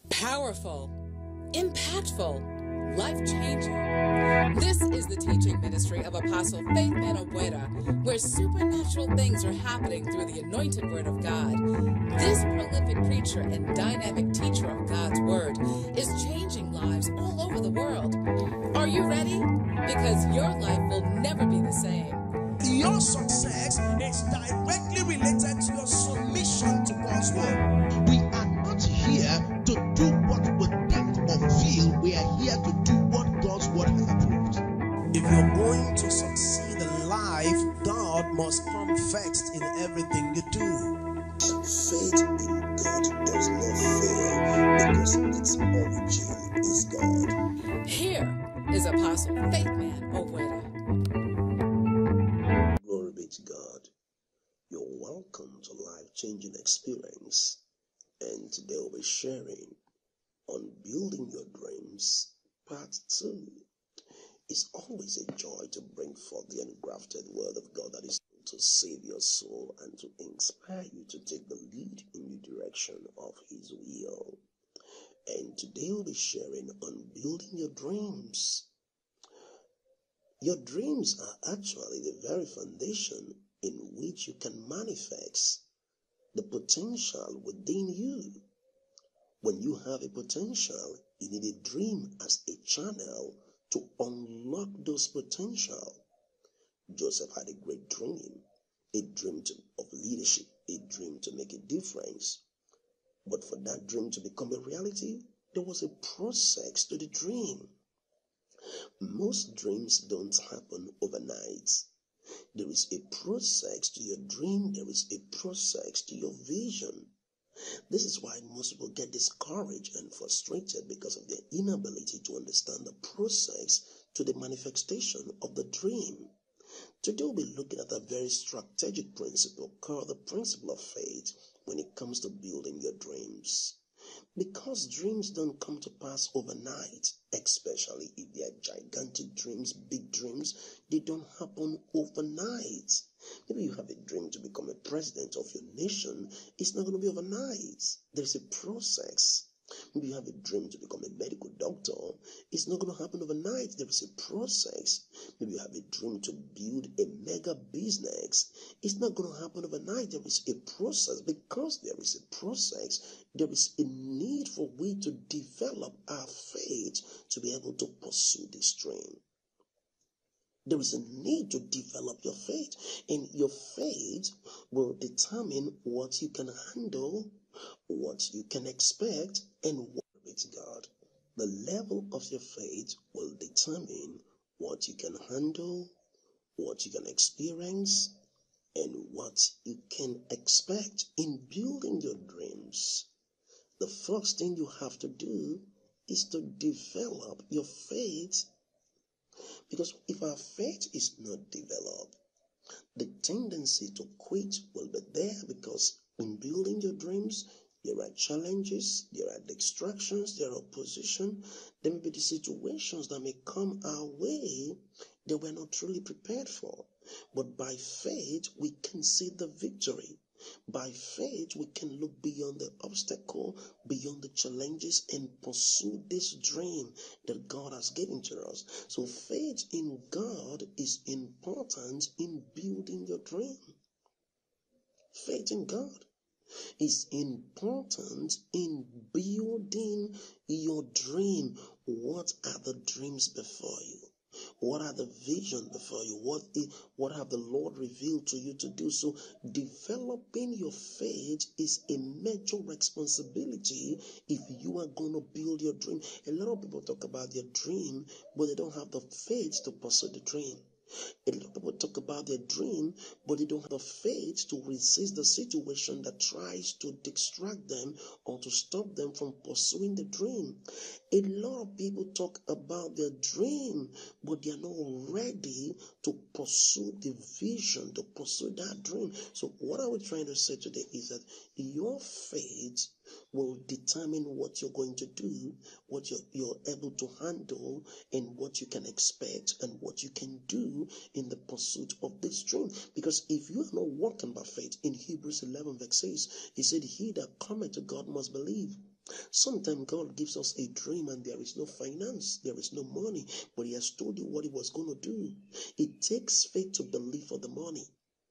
Powerful, impactful, life-changing. This is the teaching ministry of Apostle Faithman Ogboada, where supernatural things are happening through the anointed word of God. This prolific preacher and dynamic teacher of God's word is changing lives all over the world. Are you ready? Because your life will never be the same. Your success is directly related to your submission to God's word. We are not here to do what we think or feel. We are here to do what God's word has approved. If you're going to succeed in life, God must come first in everything you do. Faith in God does not fail because its origin is God. Here is Apostle Faithman Ogboada. Glory be to God. You're welcome to life-changing experience, and today we'll be sharing on building your dreams, part 2. It's always a joy to bring forth the engrafted word of God that is to save your soul and to inspire you to take the lead in the direction of His will. And today we'll be sharing on building your dreams. Your dreams are actually the very foundation in which you can manifest the potential within you. When you have a potential, you need a dream as a channel to unlock those potential. Joseph had a great dream, of leadership, a dream to make a difference. But for that dream to become a reality, there was a process to the dream. Most dreams don't happen overnight. There is a process to your dream. There is a process to your vision. This is why most people get discouraged and frustrated because of their inability to understand the process to the manifestation of the dream. Today we'll be looking at a very strategic principle called the principle of faith when it comes to building your dreams. Because dreams don't come to pass overnight, especially if they are gigantic dreams, big dreams, they don't happen overnight. Maybe you have a dream to become a president of your nation. It's not going to be overnight. There's a process. Maybe you have a dream to become a medical doctor. It's not going to happen overnight. There is a process. Maybe you have a dream to build a mega business. It's not going to happen overnight. There is a process. Because there is a process, there is a need for we to develop our faith to be able to pursue this dream. There is a need to develop your faith, and your faith will determine what you can handle, what you can expect, and what with God. The level of your faith will determine what you can handle, what you can experience, and what you can expect in building your dreams. The first thing you have to do is to develop your faith. Because if our faith is not developed, the tendency to quit will be there, because in building your dreams, there are challenges, there are distractions, there are opposition, there may be the situations that may come our way that we're not truly prepared for. But by faith, we can see the victory. By faith, we can look beyond the obstacle, beyond the challenges, and pursue this dream that God has given to us. So faith in God is important in building your dream. Faith in God is important in building your dream. What are the dreams before you? What are the vision before you? What have the Lord revealed to you to do? So developing your faith is a major responsibility if you are going to build your dream. A lot of people talk about their dream, but they don't have the faith to pursue the dream. A lot of people talk about their dream, but they don't have the faith to resist the situation that tries to distract them or to stop them from pursuing the dream. A lot of people talk about their dream, but they are not ready to pursue the vision, to pursue that dream. So what are we trying to say today is that your faith will determine what you're going to do, what you're able to handle, and what you can expect and what you can do in the pursuit of this dream. Because if you are not walking by faith, in Hebrews 11 verse 6, he said, he that cometh to God must believe Sometimes God gives us a dream and there is no finance, there is no money, but He has told you what He was going to do. It takes faith to believe for the money.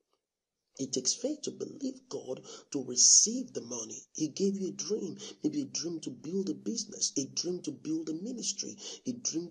It takes faith to believe God to receive the money. He gave you a dream, maybe a dream to build a business, a dream to build a ministry, a dream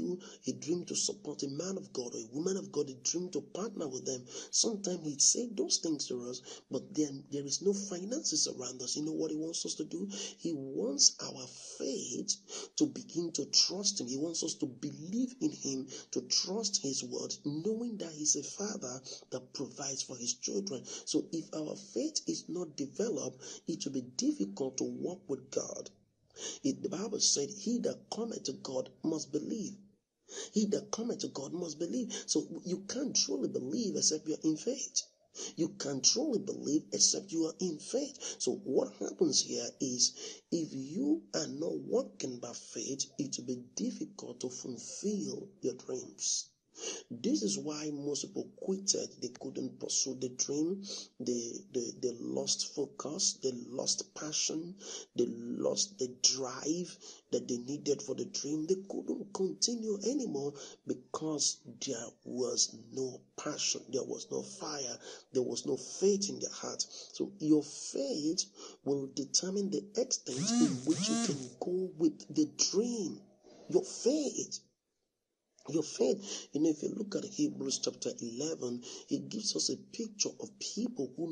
to support a man of God or a woman of God, a dream to partner with them. Sometimes He'd say those things to us, but then there is no finances around us. You know what He wants us to do? He wants our faith to begin to trust Him. He wants us to believe in Him, to trust His word, knowing that He's a Father that provides for His children. So if our faith is not developed, it will be difficult to walk with God. The Bible said, he that cometh to God must believe. He that cometh to God must believe. So you can't truly believe except you're in faith. You can truly believe except you are in faith. So what happens here is, if you are not walking by faith, it will be difficult to fulfill your dreams. This is why most people quitted. They couldn't pursue the dream. They lost focus. They lost passion. They lost the drive that they needed for the dream. They couldn't continue anymore because there was no passion. There was no fire. There was no faith in their heart. So your faith will determine the extent in which you can go with the dream. Your faith. Your faith, if you look at Hebrews chapter 11, it gives us a picture of people who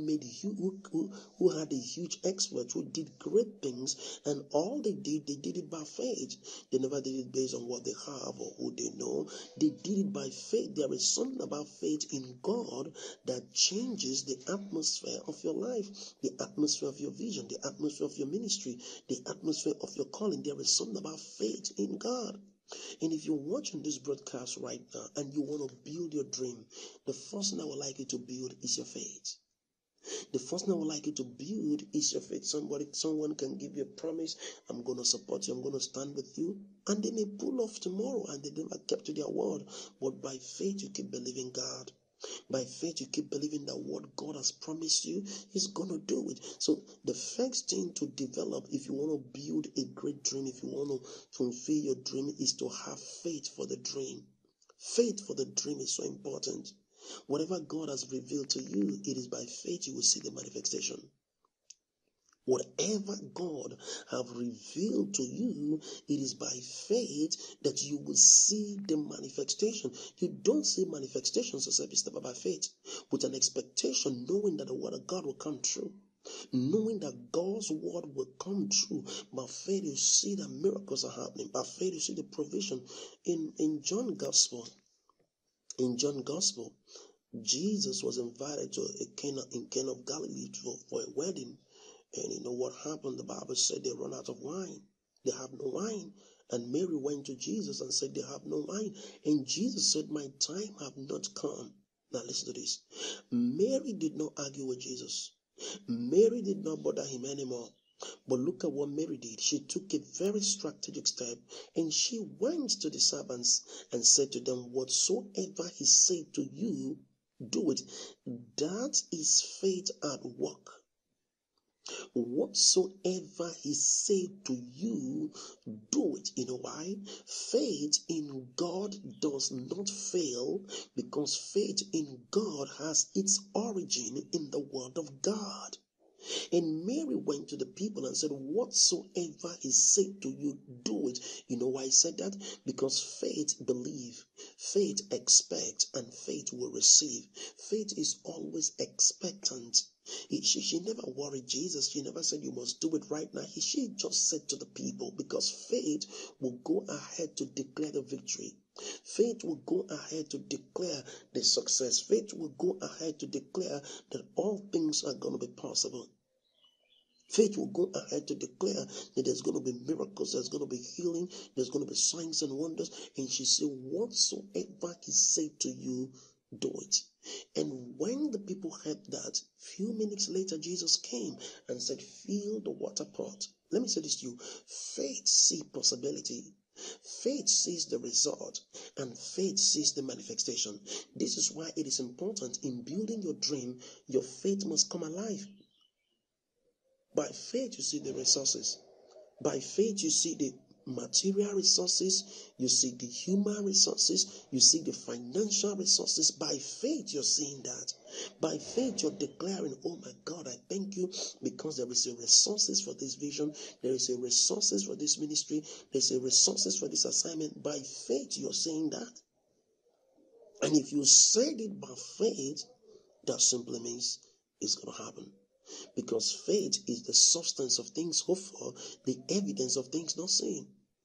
who had a huge exploit, who did great things, and all they did it by faith. They never did it based on what they have or who they know. They did it by faith. There is something about faith in God that changes the atmosphere of your life, the atmosphere of your vision, the atmosphere of your ministry, the atmosphere of your calling. There is something about faith in God. And if you're watching this broadcast right now and you want to build your dream, the first thing I would like you to build is your faith. The first thing I would like you to build is your faith. Someone can give you a promise, I'm going to support you, I'm going to stand with you, and they may pull off tomorrow and they never kept to their word. But by faith, you keep believing God. By faith, you keep believing that what God has promised you, He's going to do it. So the first thing to develop, if you want to build a great dream, if you want to fulfill your dream, is to have faith for the dream. Faith for the dream is so important. Whatever God has revealed to you, it is by faith you will see the manifestation. Whatever God have revealed to you, it is by faith that you will see the manifestation. You don't see manifestations except you step up by faith with an expectation, knowing that the word of God will come true. Knowing that God's word will come true. By faith you see that miracles are happening. By faith you see the provision. In John's Gospel, Jesus was invited to Cana of Galilee for a wedding. And you know what happened? The Bible said they run out of wine. They have no wine. And Mary went to Jesus and said they have no wine. And Jesus said, my time have not come. Now listen to this. Mary did not argue with Jesus. Mary did not bother him anymore. But look at what Mary did. She took a very strategic step and she went to the servants and said to them, whatsoever he said to you, do it. That is faith at work. Whatsoever he said to you, do it. You know why? Faith in God does not fail because faith in God has its origin in the Word of God. And Mary went to the people and said, whatsoever he said to you, do it. You know why I said that? Because faith believes, faith expects, and faith will receive. Faith is always expectant. She never worried Jesus. She never said, you must do it right now. She just said to the people, because faith will go ahead to declare the victory. Faith will go ahead to declare the success. Faith will go ahead to declare that all things are going to be possible. Faith will go ahead to declare that there's going to be miracles, there's going to be healing, there's going to be signs and wonders. And she said, whatsoever he said to you, do it. And when the people heard that, few minutes later, Jesus came and said, fill the water pot. Let me say this to you. Faith sees possibility. Faith sees the result, and faith sees the manifestation. This is why it is important in building your dream, your faith must come alive. By faith, you see the resources. By faith, you see the material resources, you see the human resources, you see the financial resources. By faith, you're seeing that. By faith, you're declaring, oh my God, I thank you because there is a resources for this vision, there is a resources for this ministry, there's a resources for this assignment. By faith, you're saying that. And if you said it by faith, that simply means it's going to happen. Because faith is the substance of things hoped for, the evidence of things not seen.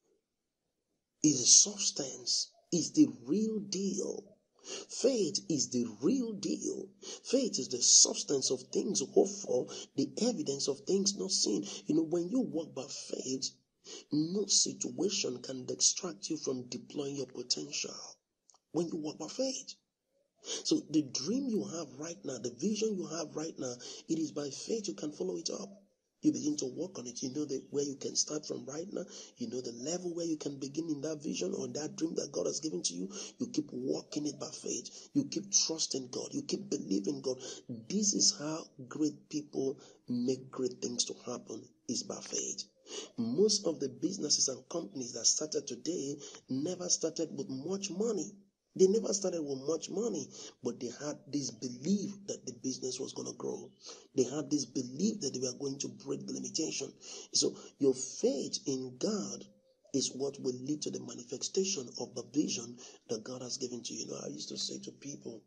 Is the substance, is the real deal. Faith is the real deal. Faith is the substance of things hoped for, the evidence of things not seen. You know, when you walk by faith, no situation can distract you from deploying your potential. When you walk by faith. So the dream you have right now, the vision you have right now, it is by faith you can follow it up. You begin to work on it. You know where you can start from right now. You know the level where you can begin in that vision or that dream that God has given to you. You keep walking it by faith. You keep trusting God. You keep believing God. This is how great people make great things to happen, is by faith. Most of the businesses and companies that started today never started with much money. They never started with much money, but they had this belief that the business was going to grow. They had this belief that they were going to break the limitation. So your faith in God is what will lead to the manifestation of the vision that God has given to you. You know, I used to say to people,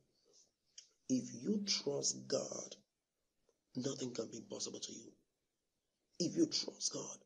if you trust God, nothing can be impossible to you. If you trust God,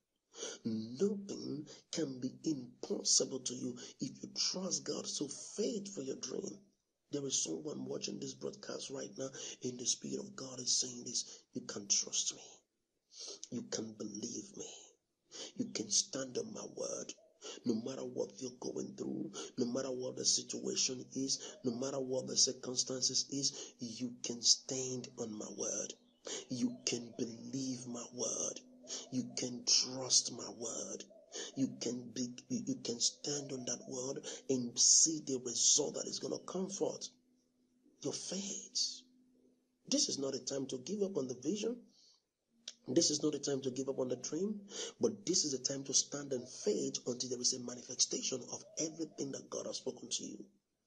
nothing can be impossible to you if you trust God. So faith for your dream. There is someone watching this broadcast right now in the Spirit of God is saying this. You can trust me. You can believe me. You can stand on my word. No matter what you're going through, no matter what the situation is, no matter what the circumstances is, you can stand on my word. You can believe my word. You can trust my word. You can stand on that word and see the result that is going to comfort your faith. This is not a time to give up on the vision. This is not a time to give up on the dream, but this is a time to stand in faith until there is a manifestation of everything that God has spoken to you.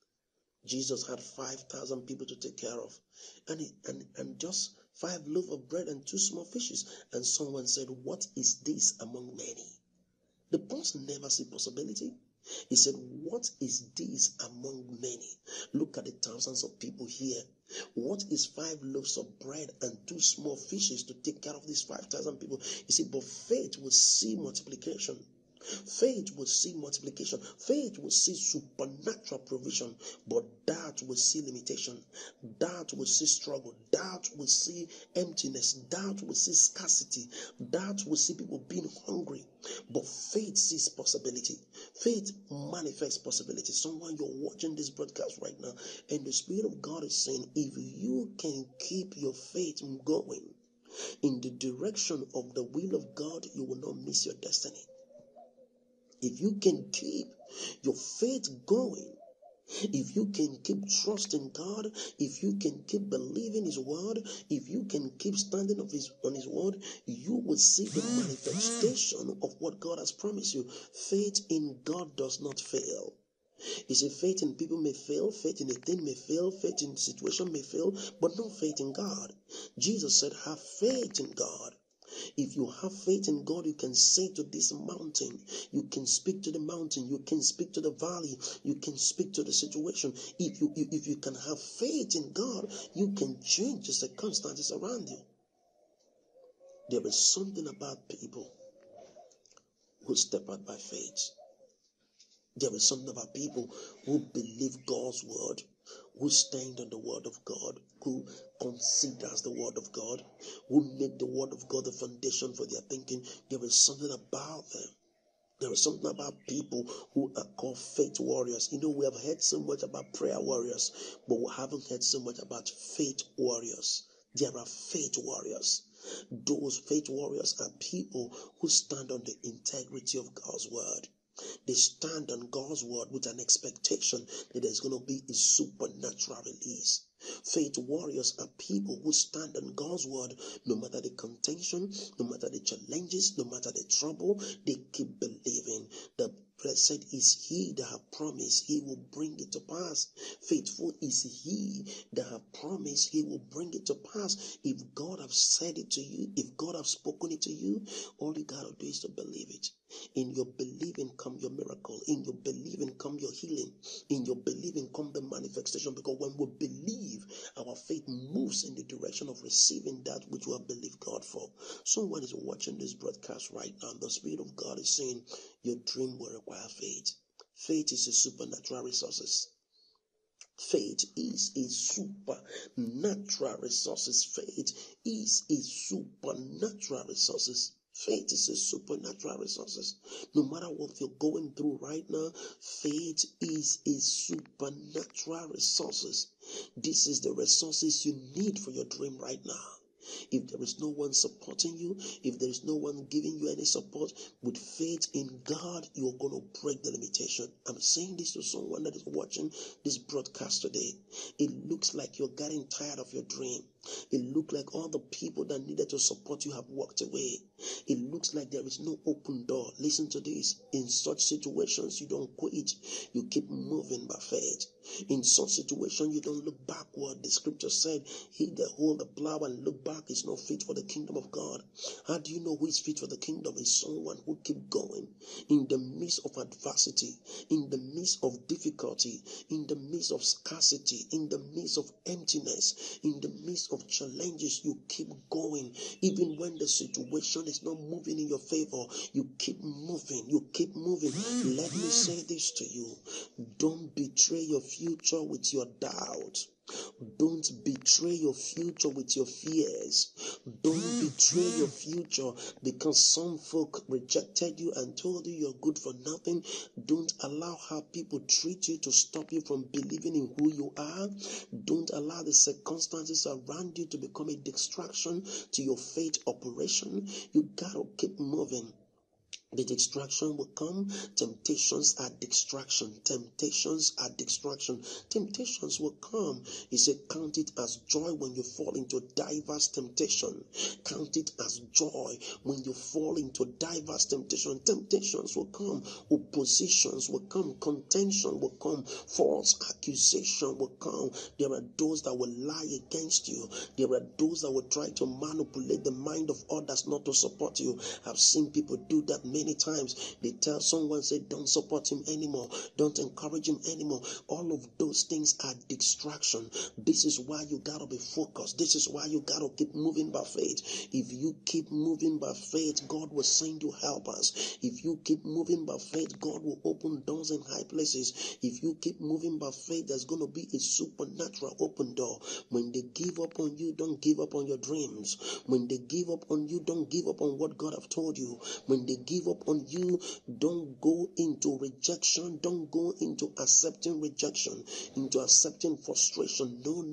Jesus had 5,000 people to take care of, and just 5 loaves of bread and 2 small fishes. And someone said, what is this among many? The person never see possibility. He said, what is this among many? Look at the thousands of people here. What is 5 loaves of bread and 2 small fishes to take care of these 5,000 people? You see, but faith will see multiplication. Faith will see multiplication. Faith will see supernatural provision, but doubt will see limitation. Doubt will see struggle. Doubt will see emptiness. Doubt will see scarcity. Doubt will see people being hungry. But faith sees possibility. Faith manifests possibility. Someone, you're watching this broadcast right now, and the Spirit of God is saying, if you can keep your faith going in the direction of the will of God, you will not miss your destiny. If you can keep your faith going, if you can keep trusting God, if you can keep believing His word, if you can keep standing on His word, you will see the manifestation of what God has promised you. Faith in God does not fail. You see, faith in people may fail, faith in a thing may fail, faith in a situation may fail, but no faith in God. Jesus said, have faith in God. If you have faith in God, you can say to this mountain, you can speak to the mountain, you can speak to the valley, you can speak to the situation. If you can have faith in God, you can change the circumstances around you. There is something about people who step out by faith. There is something about people who believe God's word, who stand on the word of God, who considers the word of God, who make the word of God the foundation for their thinking. There is something about them. There is something about people who are called faith warriors. You know, we have heard so much about prayer warriors, but we haven't heard so much about faith warriors. There are faith warriors. Those faith warriors are people who stand on the integrity of God's word. They stand on God's word with an expectation that there's going to be a supernatural release. Faith warriors are people who stand on God's word no matter the contention, no matter the challenges, no matter the trouble. They keep believing that blessed is he that have promised he will bring it to pass. Faithful is he that have promised he will bring it to pass. If God have said it to you, if God have spoken it to you, all you gotta do is to believe it. In your believing come your miracle. In your believing come your healing. In your believing come the manifestation. Because when we believe, our faith moves in the direction of receiving that which we have believed God for. Someone is watching this broadcast right now. The Spirit of God is saying your dream will require faith. Faith is a supernatural resources. Faith is a supernatural resources. Faith is a supernatural resources. Faith is a supernatural resources. No matter what you're going through right now, faith is a supernatural resources. This is the resources you need for your dream right now. If there is no one supporting you, if there is no one giving you any support, with faith in God, you are going to break the limitation. I'm saying this to someone that is watching this broadcast today. It looks like you're getting tired of your dream. It looks like all the people that needed to support you have walked away. It looks like there is no open door. Listen to this. In such situations, you don't quit. You keep moving by faith. In such situations, you don't look backward. The scripture said, he that hold the plow and look back is not fit for the kingdom of God. How do you know who is fit for the kingdom? Is someone who keep going in the midst of adversity, in the midst of difficulty, in the midst of scarcity, in the midst of emptiness, in the midst of challenges. You keep going. Even when the situation is not moving in your favor, you keep moving. You keep moving. Let me say this to you. Don't betray your future with your doubt. Don't betray your future with your fears. Don't betray your future because some folk rejected you and told you you're good for nothing. Don't allow how people treat you to stop you from believing in who you are. Don't allow the circumstances around you to become a distraction to your faith operation. You gotta keep moving. The distraction will come. Temptations are distraction. Temptations are distraction. Temptations will come. He said, count it as joy when you fall into diverse temptation. Count it as joy when you fall into diverse temptation. Temptations will come. Oppositions will come. Contention will come. False accusation will come. There are those that will lie against you. There are those that will try to manipulate the mind of others not to support you. I've seen people do that many times. They tell someone, say, don't support him anymore, don't encourage him anymore. All of those things are distraction. This is why you gotta be focused. This is why you gotta keep moving by faith. If you keep moving by faith, God will send you helpers. If you keep moving by faith, God will open doors in high places. If you keep moving by faith, there's gonna be a supernatural open door. When they give up on you, don't give up on your dreams. When they give up on you, don't give up on what God have told you. When they give up on you, don't go into rejection. Don't go into accepting rejection, into accepting frustration. No.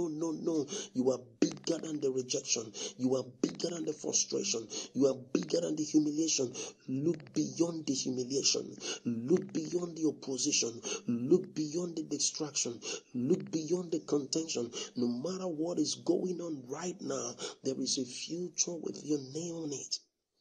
You are bigger than the rejection. You are bigger than the frustration. You are bigger than the humiliation. Look beyond the humiliation. Look beyond the opposition. Look beyond the distraction. Look beyond the contention. No matter what is going on right now, there is a future with your name on it.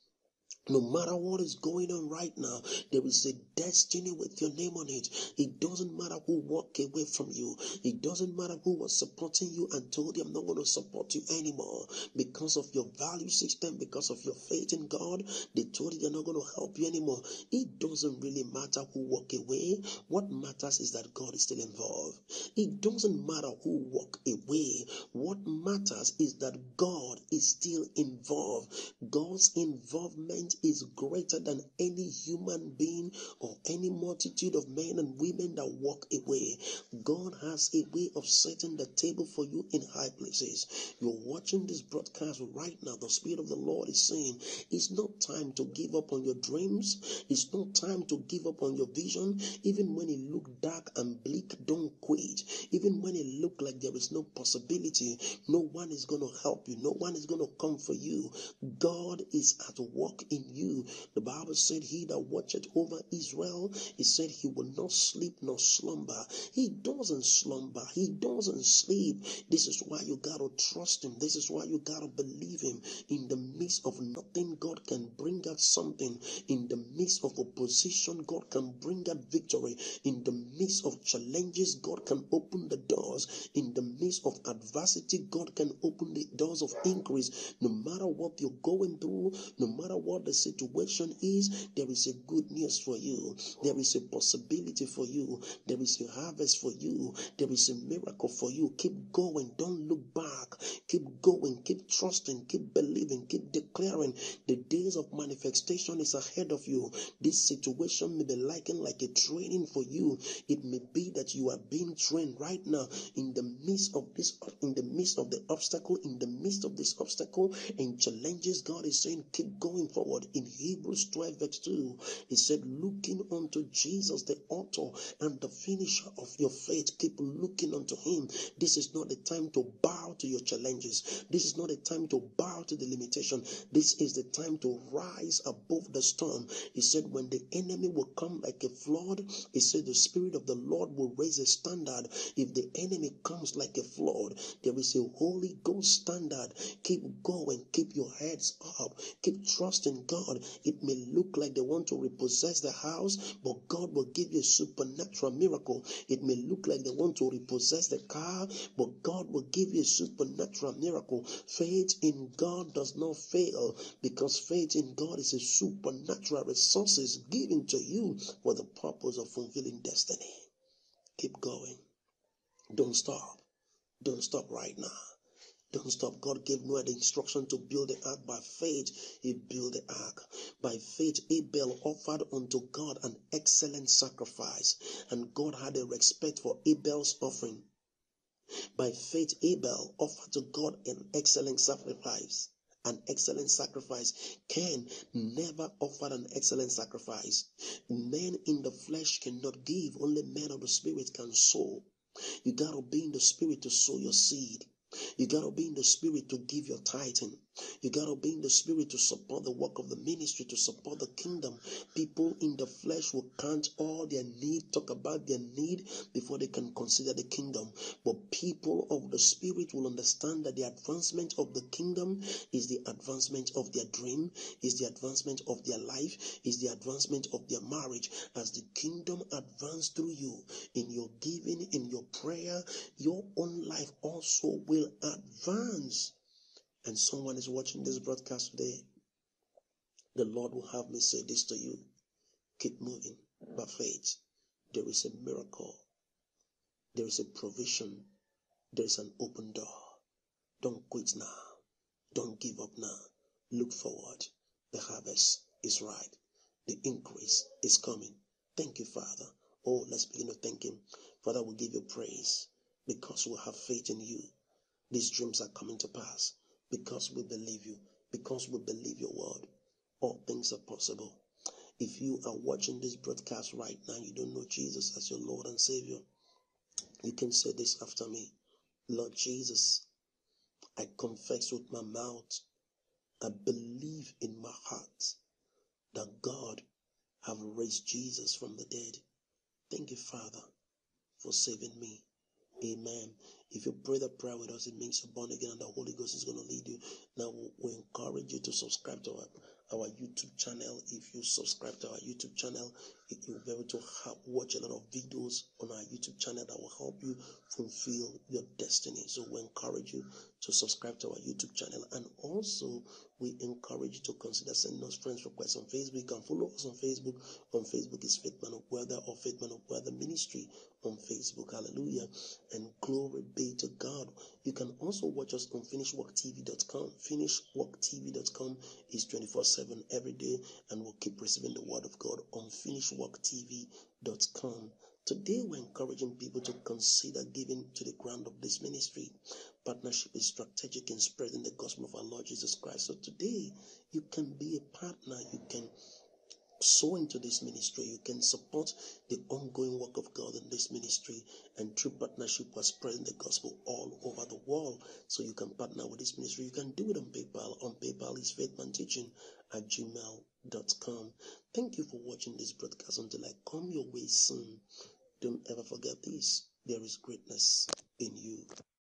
No matter what is going on right now, there is a destiny with your name on it. It doesn't matter who walked away from you. It doesn't matter who was supporting you and told you, I'm not going to support you anymore because of your value system, because of your faith in God. They told you they're not going to help you anymore. It doesn't really matter who walked away. What matters is that God is still involved. It doesn't matter who walked away. What matters is that God is still involved. God's involvement is greater than any human being or any multitude of men and women that walk away. God has a way of setting the table for you in high places. You're watching this broadcast right now. The Spirit of the Lord is saying, it's not time to give up on your dreams. It's not time to give up on your vision. Even when it looks dark and bleak, don't quit. Even when it looks like there is no possibility, no one is going to help you. No one is going to come for you. God is at work in in you. The Bible said, he that watcheth over Israel, it said he will not sleep nor slumber. He doesn't slumber. He doesn't sleep. This is why you got to trust him. This is why you got to believe him. In the midst of nothing, God can bring out something. In the midst of opposition, God can bring out victory. In the midst of challenges, God can open the doors. In the midst of adversity, God can open the doors of increase. No matter what you're going through, no matter what the situation is, there is a good news for you. There is a possibility for you. There is a harvest for you. There is a miracle for you. Keep going. Don't look back. Keep going. Keep trusting. Keep believing. Keep declaring. The days of manifestation is ahead of you. This situation may be likened like a training for you. It may be that you are being trained right now in the midst of this, in the midst of the obstacle, in the midst of this obstacle and challenges. God is saying, keep going forward. In Hebrews 12 verse 2, he said, looking unto Jesus, the author and the finisher of your faith. Keep looking unto him. This is not the time to bow to your challenges. This is not the time to bow to the limitation. This is the time to rise above the storm. He said, when the enemy will come like a flood, he said, the Spirit of the Lord will raise a standard. If the enemy comes like a flood, there is a Holy Ghost standard. Keep going. Keep your heads up. Keep trusting God. It may look like they want to repossess the house, but God will give you a supernatural miracle. It may look like they want to repossess the car, but God will give you a supernatural miracle. Faith in God does not fail, because faith in God is a supernatural resources given to you for the purpose of fulfilling destiny. Keep going. Don't stop. Don't stop right now. Don't stop. God gave Noah the instruction to build the ark. By faith, he built the ark. By faith, Abel offered unto God an excellent sacrifice, and God had a respect for Abel's offering. By faith, Abel offered to God an excellent sacrifice. An excellent sacrifice. Cain never offered an excellent sacrifice. Men in the flesh cannot give. Only men of the spirit can sow. You got to be in the spirit to sow your seed. You got to be in the spirit to give your tithing. You got to be in the spirit to support the work of the ministry, to support the kingdom. People in the flesh will count all their need, talk about their need before they can consider the kingdom. But people of the spirit will understand that the advancement of the kingdom is the advancement of their dream, is the advancement of their life, is the advancement of their marriage. As the kingdom advances through you, in your giving, in your prayer, your own life also will advance. And someone is watching this broadcast today. The Lord will have me say this to you. Keep moving by faith. There is a miracle. There is a provision. There is an open door. Don't quit now. Don't give up now. Look forward. The harvest is ripe. The increase is coming. Thank you, Father. Oh, let's begin to thank him. Father, we give you praise because we have faith in you. These dreams are coming to pass because we believe you, because we believe your word. All things are possible. If you are watching this broadcast right now, you don't know Jesus as your Lord and Savior, you can say this after me. Lord Jesus, I confess with my mouth, I believe in my heart that God have raised Jesus from the dead. Thank you, Father, for saving me. Amen. If you pray that prayer with us, it means you're born again and the Holy Ghost is going to lead you. Now, we encourage you to subscribe to our YouTube channel. If you subscribe to our YouTube channel, you'll be able to watch a lot of videos on our YouTube channel that will help you fulfill your destiny. So we encourage you to subscribe to our YouTube channel. And also, we encourage you to consider sending us friends requests on Facebook. You can follow us on Facebook. On Facebook is Faithman Ogboada or Faithman Ogboada Ministry on Facebook. Hallelujah. And glory be to God. You can also watch us on finishworktv.com. Finishworktv.com is 24/7 every day, and we'll keep receiving the word of God on finishworktv.com. Today, we're encouraging people to consider giving to the ground of this ministry. Partnership is strategic in spreading the gospel of our Lord Jesus Christ. So today, you can be a partner. You can sow into this ministry. You can support the ongoing work of God in this ministry, and through partnership we're spreading the gospel all over the world. So you can partner with this ministry. You can do it on PayPal. On PayPal is faithmanteaching@gmail.com. Thank you for watching this broadcast. Until I come your way soon, don't ever forget this: there is greatness in you.